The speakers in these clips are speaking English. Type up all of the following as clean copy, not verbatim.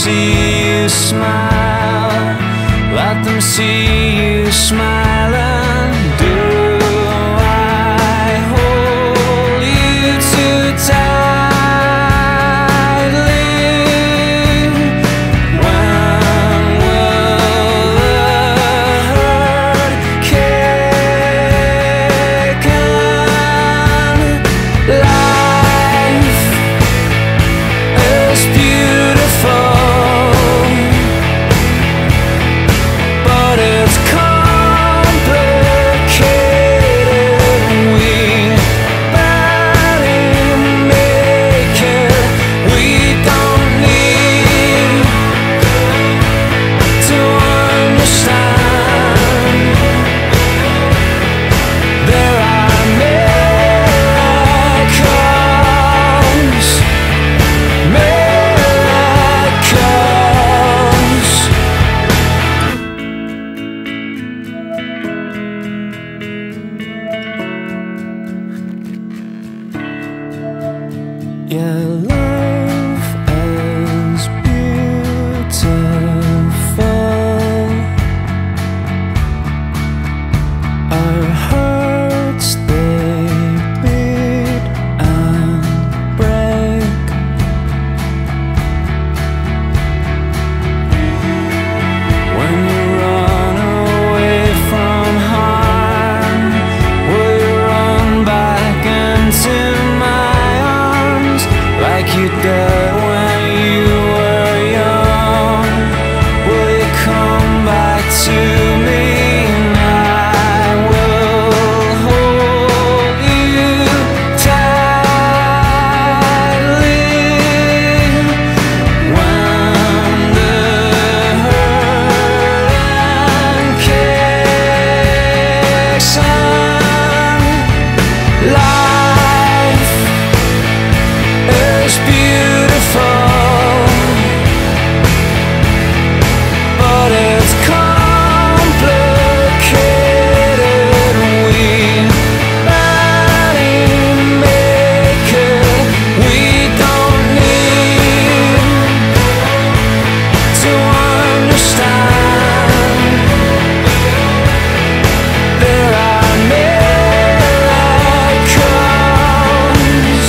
see you smile. Let them see you smiling. Do I hold you too tightly? When will the hurt kick in? Life is beautiful, but it's complicated. We barely make it. We don't need to understand. There are miracles, miracles. Yeah, love is beautiful. Our hearts, they beat and break. When you run away from harm, will you run back into my arms like you did when you were young? Will you come back to me? And I will hold you tightly. When the hurting kicks in, life is beautiful, but it's complicated. We barely make it. We don't need to understand. There are miracles,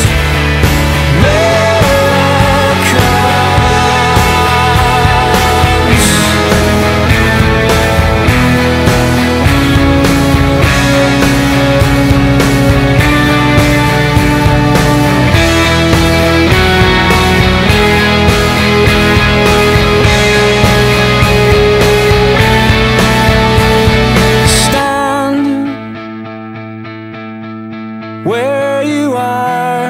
stand where you are.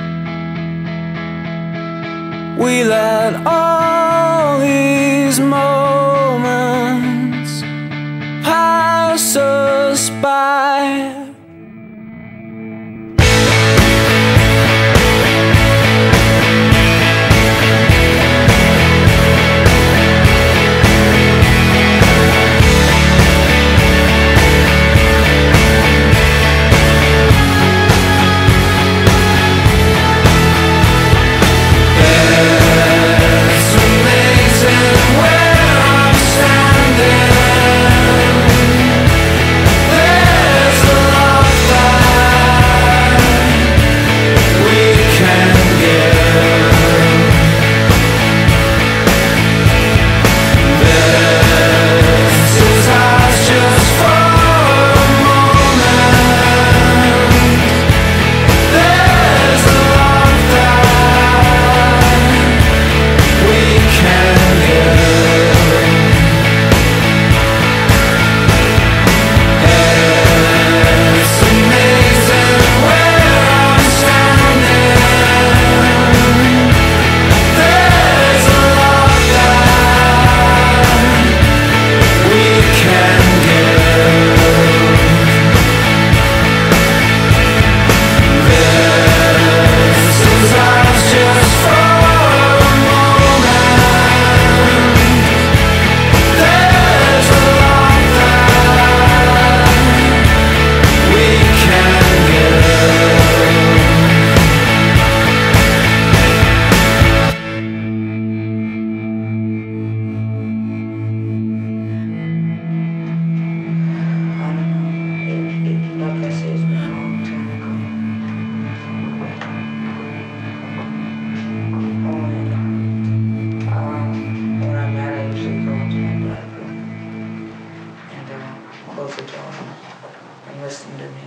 We let all these moments pass us by. It's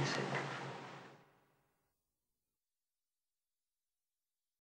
amazing.